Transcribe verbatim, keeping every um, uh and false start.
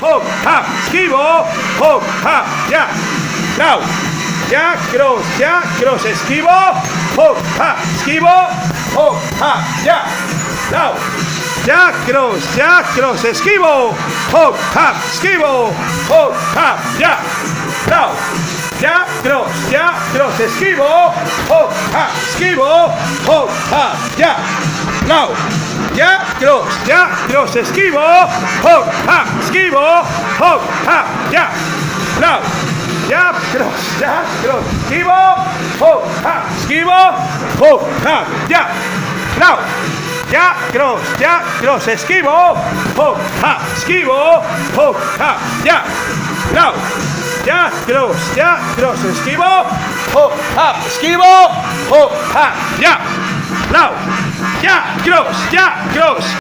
hook, ha, esquivo, hook, ha, ya. Now, ya, cross, ya, cross, esquivo, hook, ha, esquivo, hook, ha, ya. Now, ya, cross, ya, cross, esquivo, hook, ha, esquivo, hook, ha, ya. Now, ya, cross, ya, cross, esquivo, hook, ha, esquivo, hook, ha, ya. Now, ya, cross, ya, cross, esquivo, hook, ha, esquivo, hook, ha, ya. Now, ya, cross, ya, cross, esquivo, hook, ha, esquivo, hook, ha, ya. Now, ya, cross, ya, cross, esquivo, hook, ha, esquivo, hook, ha, ya. Now, ya, cross, ya, cross, esquivo, hook, ha, esquivo, hook, ha, ya. Now, ya, cross, ya, cross.